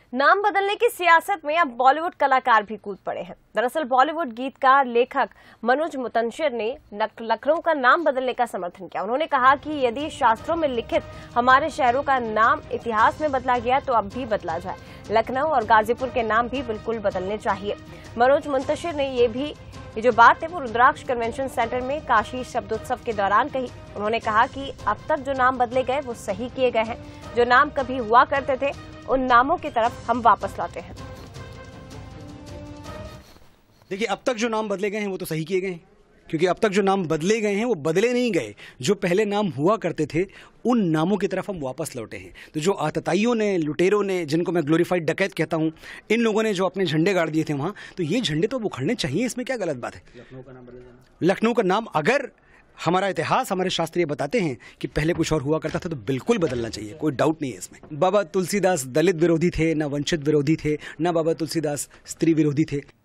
नाम बदलने की सियासत में अब बॉलीवुड कलाकार भी कूद पड़े हैं। दरअसल बॉलीवुड गीतकार लेखक मनोज मुतंशिर ने लखनऊ का नाम बदलने का समर्थन किया। उन्होंने कहा कि यदि शास्त्रों में लिखित हमारे शहरों का नाम इतिहास में बदला गया तो अब भी बदला जाए। लखनऊ और गाजीपुर के नाम भी बिल्कुल बदलने चाहिए। मनोज मुतंशिर ने ये जो बात है वो रुद्राक्ष कन्वेंशन सेंटर में काशी शब्दोत्सव के दौरान कही। उन्होंने कहा कि अब तक जो नाम बदले गए वो सही किए गए हैं। जो नाम कभी हुआ करते थे उन नामों की तरफ हम वापस लौटे हैं। देखिए, अब तक जो नाम बदले गए हैं वो तो सही किए गए हैं, क्योंकि अब तक जो नाम बदले गए हैं वो बदले नहीं गए। जो पहले नाम हुआ करते थे उन नामों की तरफ हम वापस लौटे हैं। तो जो आतताइयों ने, लुटेरों ने, जिनको मैं ग्लोरीफाइड डकैत कहता हूं, इन लोगों ने जो अपने झंडे गाड़ दिए थे वहां, तो ये झंडे तो उखड़ने चाहिए। इसमें क्या गलत बात है? लखनऊ का नाम बदल जाना, लखनऊ का नाम, अगर हमारा इतिहास, हमारे शास्त्र ये बताते हैं कि पहले कुछ और हुआ करता था, तो बिल्कुल बदलना चाहिए, कोई डाउट नहीं है इसमें। बाबा तुलसीदास दलित विरोधी थे, ना वंचित विरोधी थे, ना बाबा तुलसीदास स्त्री विरोधी थे।